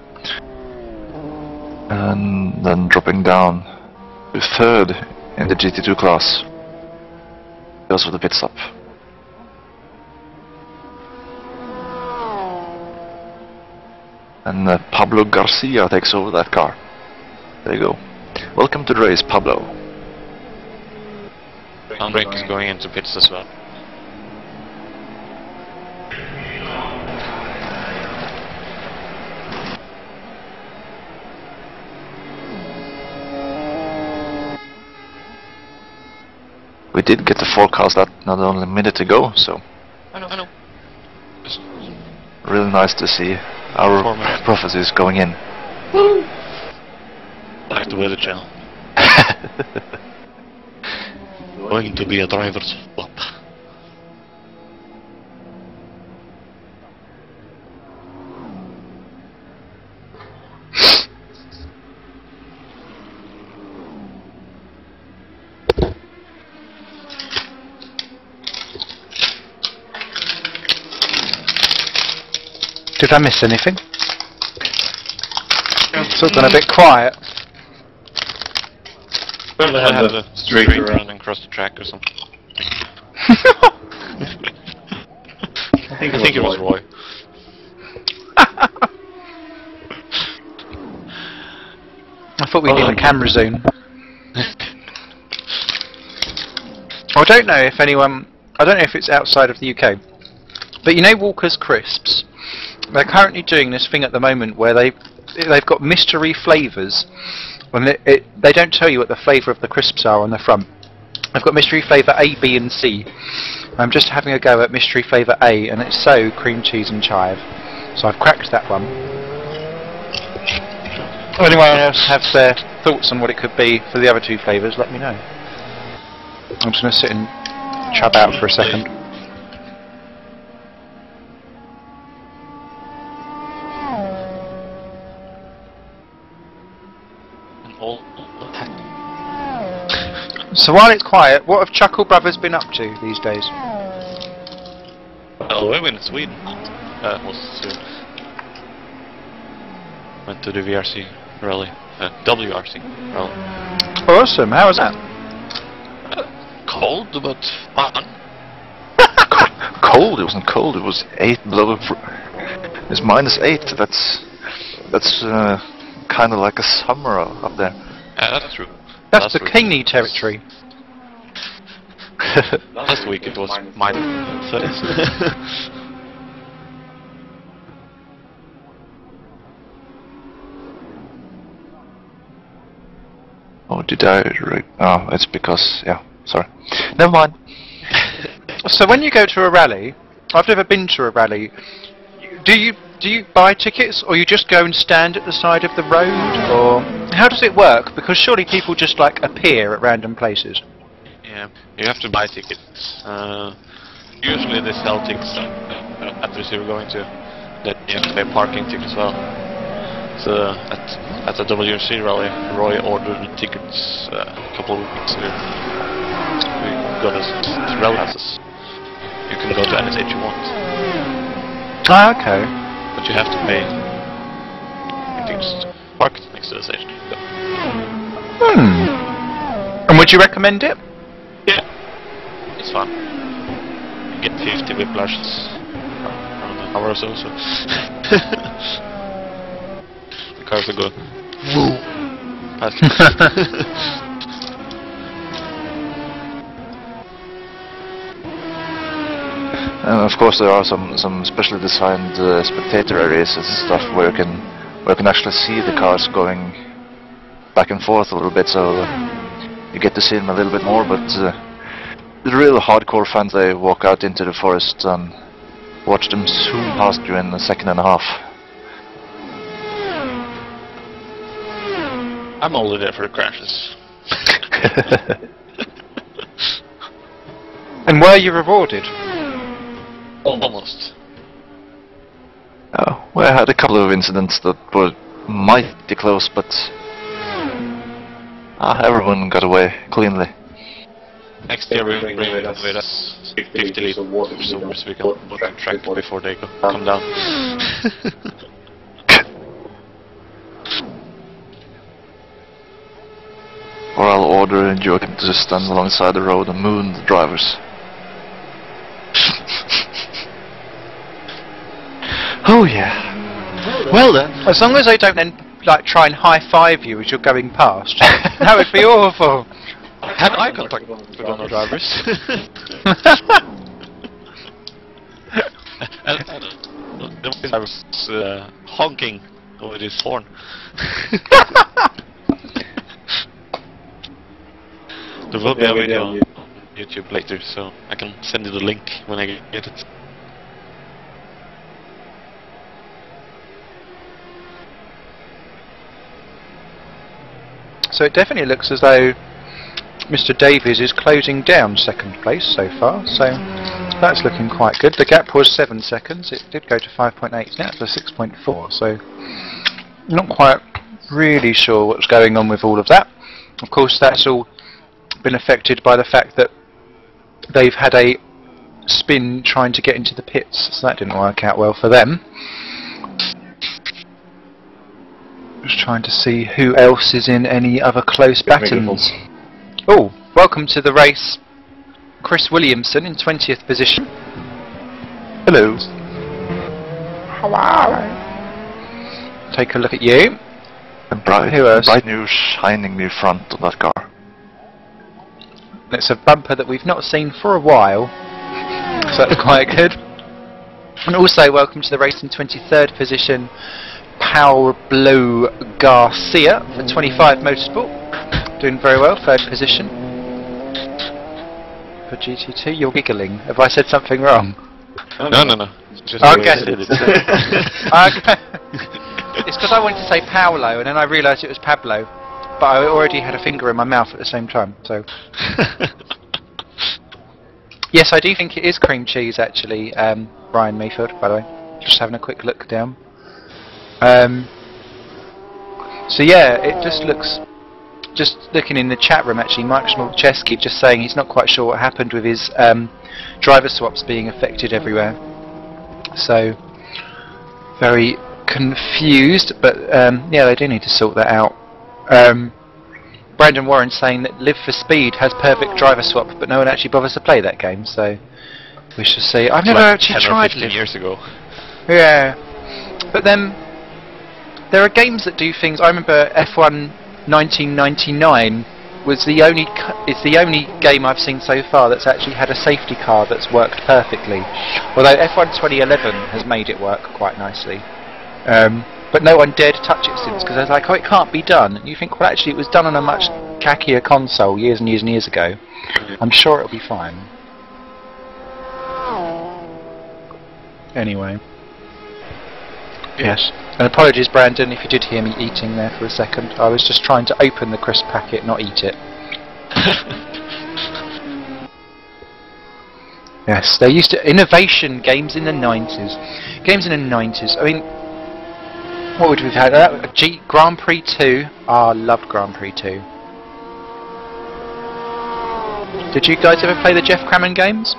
And then dropping down to 3rd in the GT2 class. Goes for the pit stop. And Pablo Garcia takes over that car. There you go. Welcome to the race, Pablo. Andrek is going into pits as well. We did get the forecast that not only a minute ago, so I know. Just really nice to see our prophecies going in. like the Weather Channel. Going to be a driver's flop. Did I miss anything? It's all gone a bit quiet. Well, they had a streak running across the track or something. I think it was Roy. I thought we'd need a camera zoom. I don't know if anyone. I don't know if it's outside of the UK, But you know Walker's Crisps? They're currently doing this thing at the moment where they've got mystery flavours. And they don't tell you what the flavour of the crisps are on the front. I've got mystery flavour A, B and C. I'm just having a go at mystery flavour A, and it's so cream cheese and chive. So I've cracked that one. If anyone else have their thoughts on what it could be for the other two flavours, let me know. I'm just going to sit and chub out for a second. So while it's quiet, what have Chuckle Brothers been up to these days? Oh, we went to Sweden. Went to the VRC rally. WRC rally. Awesome, how was that? Cold, but fun. Cold? It wasn't cold, it was 8 below. It's -8, that's kind of like a summer up there. Yeah, that's true. That's the Kingney territory. Last week it was -30. Oh, did I? Oh, it's because, yeah, sorry. Never mind. So when you go to a rally, I've never been to a rally, do you buy tickets, or you just go and stand at the side of the road, or how does it work? Because surely people just like appear at random places. Yeah, you have to buy tickets. Usually they sell tickets at the receiver going to. That you have to pay parking tickets as well. So at the WRC rally, Roy ordered the tickets a couple of weeks ago. We got us rally passes. You can go to any stage you want. Ah, okay. But you have to pay tickets to park next to the station. And would you recommend it? Yeah, it's fun. You get 50 whiplashes around an hour or so. The cars will go woo past you. And of course there are some specially designed spectator areas and stuff where you can actually see the cars going back and forth a little bit, so you get to see them a little bit more. But the real hardcore fans, they walk out into the forest and watch them zoom past you in a second and a half. I'm only there for the crashes. And were you rewarded? Almost. Oh, well, I had a couple of incidents that were mighty close, but everyone got away cleanly. Next year we bring with us 50 liters of water so we can put on track before they come down. Or I'll order Joachim to just stand alongside the road and moon the drivers. Oh yeah. Well then, as long as they don't then like try and high-five you as you're going past, that would be awful. Have eye contact with one of the drivers. And the driver was honking with his horn. There will be a video on YouTube later, so I can send you the link when I get it. So it definitely looks as though Mr. Davies is closing down second place so far, so that's looking quite good. The gap was 7 seconds, it did go to 5.8, it's now to 6.4, so not quite really sure what's going on with all of that. Of course that's all been affected by the fact that they've had a spin trying to get into the pits, so that didn't work out well for them. Just trying to see who else is in any other close battles. Oh, welcome to the race, Chris Williamson in 20th position. Hello. Hello. Take a look at you. A bright new shining new front on that car. It's a bumper that we've not seen for a while, so that's quite good. And also welcome to the race in 23rd position, Pablo Garcia for 25 Motorsport. Doing very well, 3rd position. For GT2, you're giggling. Have I said something wrong? No. Just okay. Okay. It's because I wanted to say Paolo and then I realised it was Pablo. But I already had a finger in my mouth at the same time, so... Yes, I do think it is cream cheese, actually, Brian Mayfield, by the way. Just having a quick look down. So yeah, it just looks... Just looking in the chat room, actually, Mike Smolczewski just saying he's not quite sure what happened with his driver swaps being affected everywhere. So, very confused, but yeah, they do need to sort that out. Brandon Warren saying that Live for Speed has perfect driver swap, but no one actually bothers to play that game, so we shall see. I've never actually tried 10 or 15 years ago. Yeah, but then there are games that do things. I remember F1 1999 was the only it's the only game I've seen so far that's actually had a safety car that's worked perfectly. Although F1 2011 has made it work quite nicely. But no one dared to touch it since, because I was like, oh, it can't be done. And you think, well, actually, it was done on a much cackier console years and years and years ago. I'm sure it'll be fine. Anyway. Yes. And apologies, Brandon, if you did hear me eating there for a second. I was just trying to open the crisp packet, not eat it. Yes, they used to... Innovation games in the 90s. Games in the 90s. I mean... What would we've had? Grand Prix 2. Ah, loved Grand Prix 2. Did you guys ever play the Jeff Crammon games?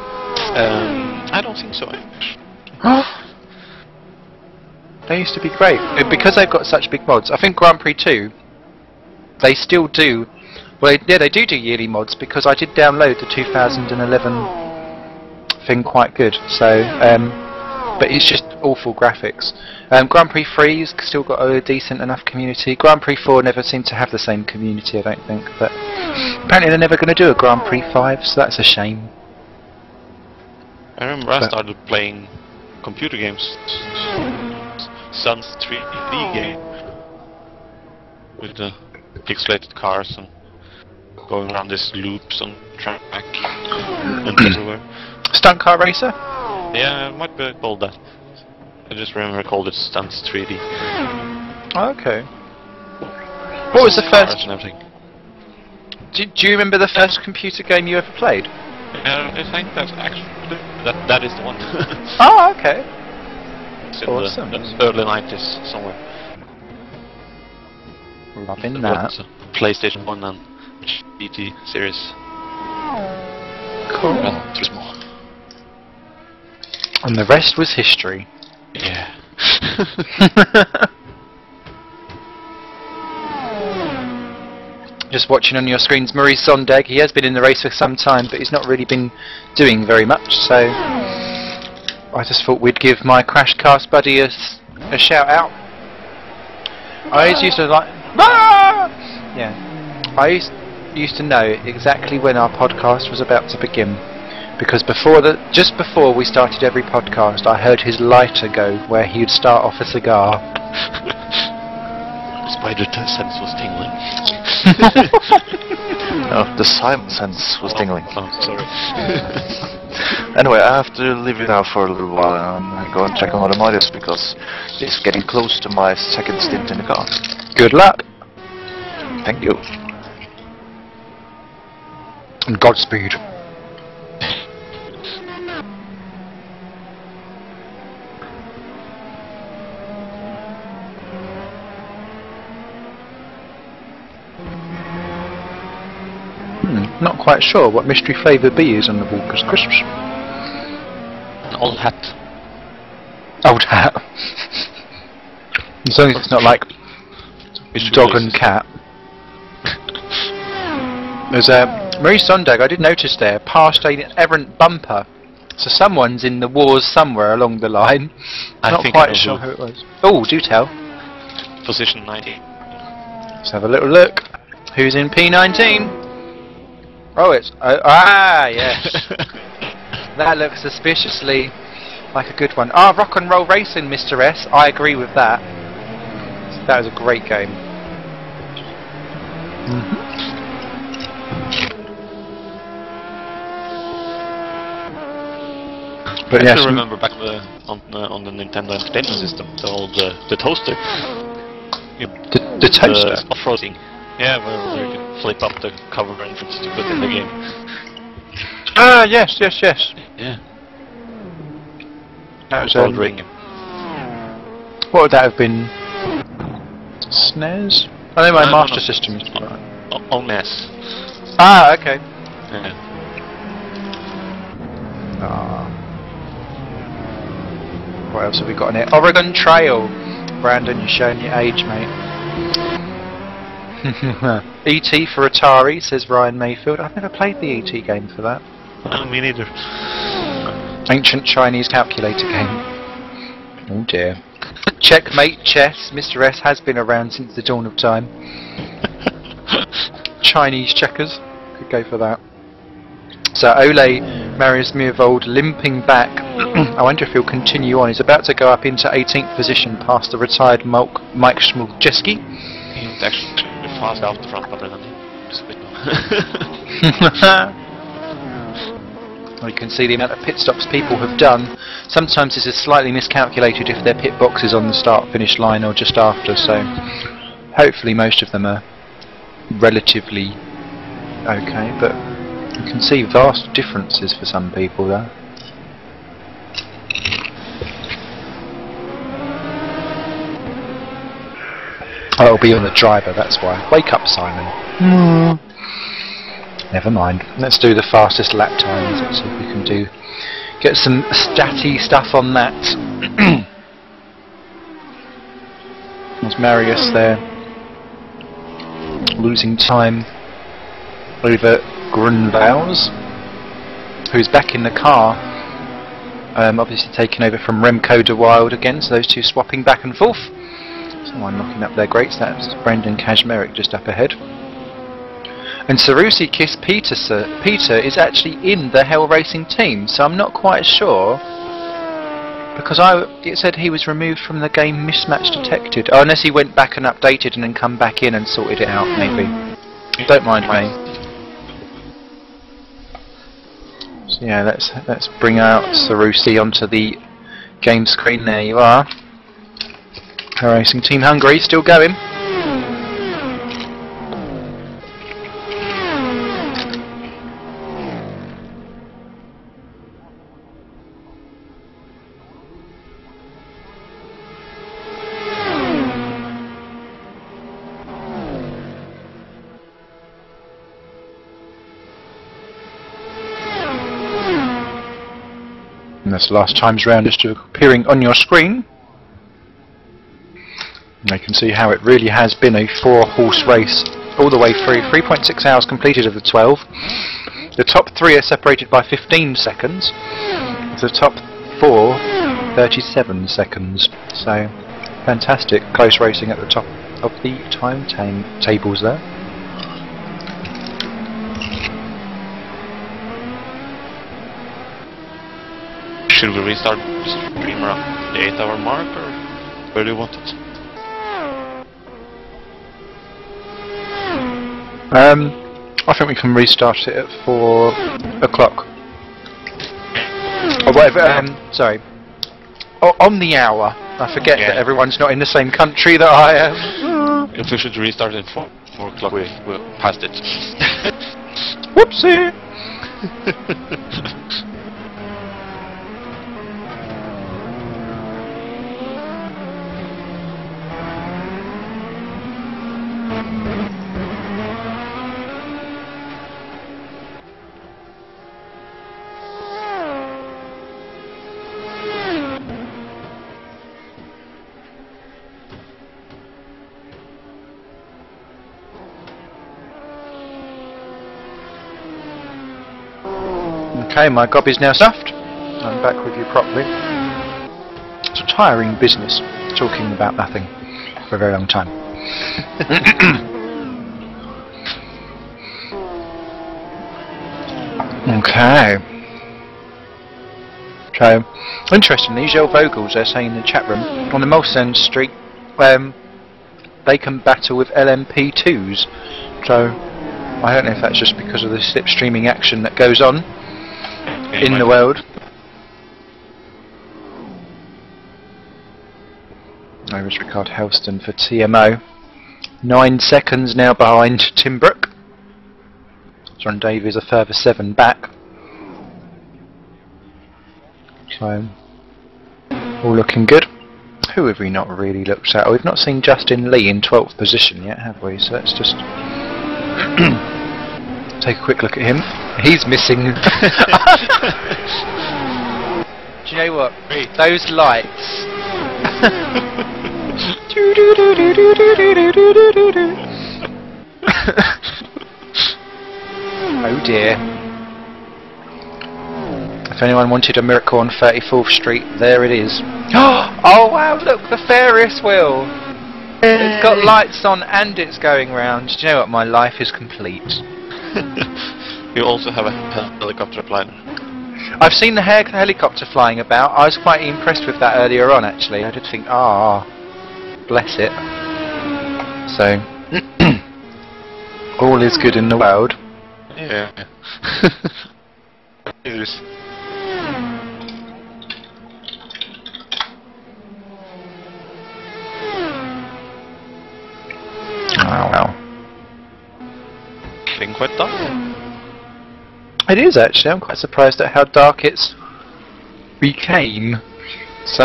I don't think so. They used to be great. Because they've got such big mods. I think Grand Prix 2, they still do... Well, yeah, they do yearly mods, because I did download the 2011 thing quite good. So, but it's just awful graphics. Grand Prix 3's still got a decent enough community. Grand Prix 4 never seemed to have the same community, I don't think. But apparently they're never going to do a Grand Prix 5, so that's a shame. I remember I started playing computer games. Sun's 3D game. With the pixelated cars and going around these loops on track and everywhere. Stunt Car Racer? Yeah, it might be called that. I just remember I called it Stunts 3D. Oh, okay. What was the first... And everything. Do you remember the first computer game you ever played? I think that's actually... That is the one. Oh, okay. It's in awesome. The early 90s somewhere. Loving that. PlayStation 1 and GT series. Cool. Well, too small. And the rest was history. Yeah. Just watching on your screens, Maurice Sondeg. He has been in the race for some time, but he's not really been doing very much, so I just thought we'd give my Crashcast buddy a shout out. I always used to like... Yeah. I used to know exactly when our podcast was about to begin. Because just before we started every podcast, I heard his lighter go where he would start off a cigar. Spider sense was tingling. No, the Simon sense was tingling. Oh, sorry. Anyway, I have to leave you now for a little while and go and check on Automatius because it's getting close to my second stint in the car. Good luck. Thank you. And Godspeed. Not quite sure what mystery flavour B is on the Walker's Crisps. An old hat. Old hat. As long as it's not like dog and cat. There's Marie Sondag, I did notice there, passed an errant bumper. So someone's in the wars somewhere along the line. Not quite sure who it was. Oh, do tell. Position 90. Let's have a little look. Who's in P19? Oh, it's... yes. That looks suspiciously like a good one. Ah, Rock and Roll Racing, Mr. S. I agree with that. That was a great game. But I still remember back on the Nintendo Entertainment System, the old the toaster. The toaster? Off-roading. Yeah, where you could flip up the cover entrance to put in the game. Ah, yes. Yeah. That was old ring. What would that have been? SNES? I know my Master System is right. On NES. Ah, okay. Yeah. What else have we got in it? Oregon Trail. Brandon, you're showing your age, mate. E.T. for Atari, says Ryan Mayfield. I've never played the E.T. game for that. No, me neither. Ancient Chinese calculator game. Oh dear. Checkmate Chess. Mr. S has been around since the dawn of time. Chinese checkers. Could go for that. So Ole Marius Miervold limping back. I wonder if he'll continue on. He's about to go up into 18th position past the retired Mike Smolczewski. He's actually fast out the front, but just a bit Well, you can see the amount of pit stops people have done. Sometimes this is slightly miscalculated if their pit box is on the start-finish line or just after, so hopefully most of them are relatively okay, but you can see vast differences for some people there. Oh, it'll be on the driver, that's why. Wake up, Simon. Never mind. Let's do the fastest lap times. Let's see if we can get some statty stuff on that. There's Marius there, losing time over Grunwald, who's back in the car, obviously taking over from Remco de Wilde again, so those two swapping back and forth. Someone knocking up their grates. That's Brendan Kazmarek just up ahead. And Sarusi Kiss Peter is actually in the Hell Racing team, so I'm not quite sure, because it said he was removed from the game mismatch detected. Oh, unless he went back and updated and then come back in and sorted it out, maybe. Don't mind me. So yeah, let's bring out Sarusi onto the game screen. There you are. Hell Racing Team Hungary still going. And that's the last times round just appearing on your screen. And you can see how it really has been a 4-horse race all the way through. 3.6 hours completed of the 12. The top 3 are separated by 15 seconds. The top 4, 37 seconds. So, fantastic. Close racing at the top of the timetables there. Should we restart the stream around the 8-hour mark, or where do you want it? I think we can restart it at 4 o'clock. Or whatever, sorry. On the hour. I forget that everyone's not in the same country that I am. If we should restart at 4 o'clock, we're past it. Whoopsie! Okay, my gob is now stuffed. I'm back with you properly. It's a tiring business, talking about nothing for a very long time. Okay. So, interestingly, Joel Vogels, they're saying in the chat room, on the Mulsanne Street, they can battle with LMP2s. So, I don't know if that's just because of the slipstreaming action that goes on in the world. There was Rickard Helston for TMO. 9 seconds now behind Tim Brook. John Davies a further 7 back. So, all looking good. Who have we not really looked at? We've not seen Justin Lee in 12th position yet, have we? So let's just take a quick look at him. He's missing. Do you know what? Those lights. Oh dear. If anyone wanted a miracle on 34th Street, there it is. Oh wow, look, the Ferris wheel! It's got lights on and it's going round. Do you know what? My life is complete. You also have a helicopter flying. I've seen the helicopter flying about. I was quite impressed with that earlier on, actually. I did think, bless it. So, all is good in the world. Yeah. It is. Oh well. Been quite dark. It is actually. I'm quite surprised at how dark it's became. So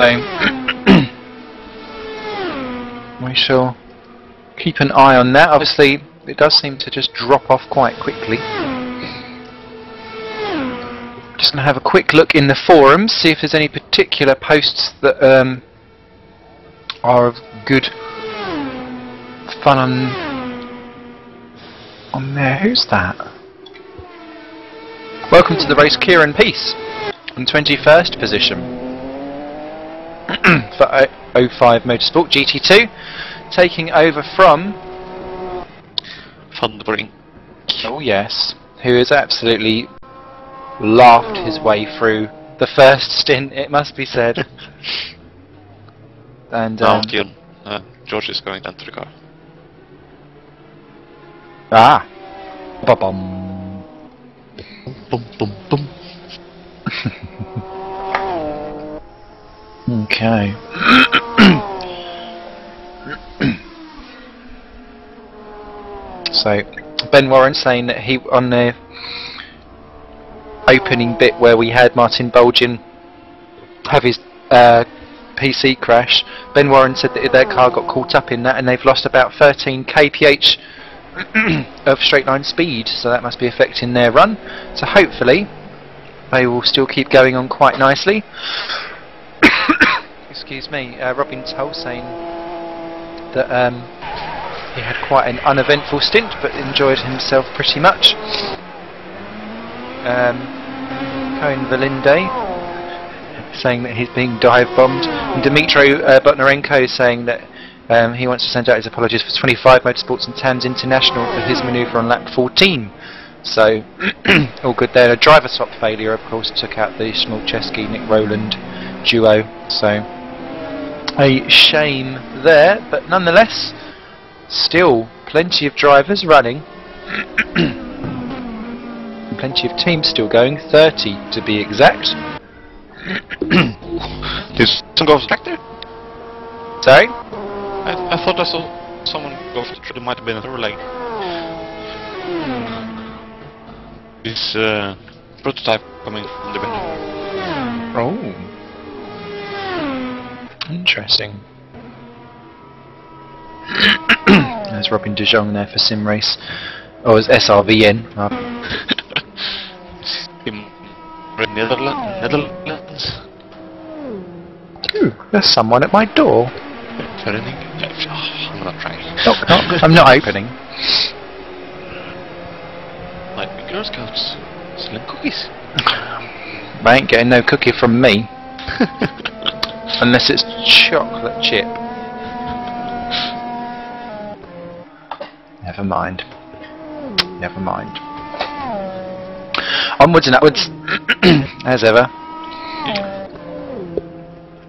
we shall keep an eye on that. Obviously, it does seem to just drop off quite quickly. Just going to have a quick look in the forums, see if there's any particular posts that are of good fun on there. Who's that? Welcome to the race, Kieran Peace, in 21st position for 05 Motorsport GT2, taking over from Thundering. Oh yes, who has absolutely laughed his way through the first stint, it must be said. And George is going down to the car. Ba-bum. Boom, boom, boom. Okay. So, Ben Warren saying that he, on the opening bit where we had Martin Bolgin have his PC crash, Ben Warren said that their car got caught up in that and they've lost about 13 kph of straight line speed, so that must be affecting their run. So hopefully they will still keep going on quite nicely. Excuse me, Robin Tull saying that he had quite an uneventful stint but enjoyed himself pretty much. Cohen Valinde saying that he's being dive bombed, and Dmitro Botnarenko saying that he wants to send out his apologies for 25 Motorsports and TAMS International for his manoeuvre on lap 14. So, all good there. A driver swap failure, of course, took out the Smolczewski Nick Rowland duo. So, a shame there, but nonetheless, still plenty of drivers running. Plenty of teams still going, 30 to be exact. Did someone go for the tractor? Sorry? I thought I saw someone go for the tractor. It might have been a third lane. This prototype coming from the window. Oh. Interesting. There's Robin De Jong there for Sim Race. Oh, it's SRVN. Netherlands. Ooh, there's someone at my door. I'm not trying. Knock, knock. I'm not opening. Might be Girl Scouts. Selling cookies. They ain't getting no cookie from me. Unless it's chocolate chip. Never mind. Never mind. Onwards and upwards, as ever.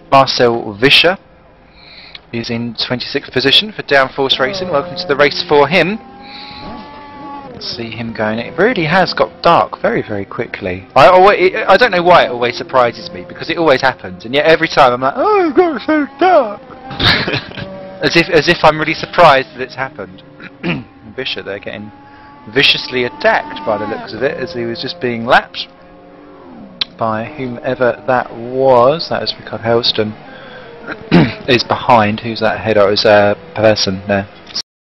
Marcel Vischer is in 26th position for Downforce Racing. Welcome to the race for him. See him going. It really has got dark very, very quickly. I don't know why it always surprises me, because it always happens, and yet every time I'm like, oh, it got so dark. as if I'm really surprised that it's happened. Vischer, they're getting viciously attacked by the looks of it, as he was just being lapped by whomever that was. That was Rickard Helston. Is behind. Who's that head? Oh, it was Persson there.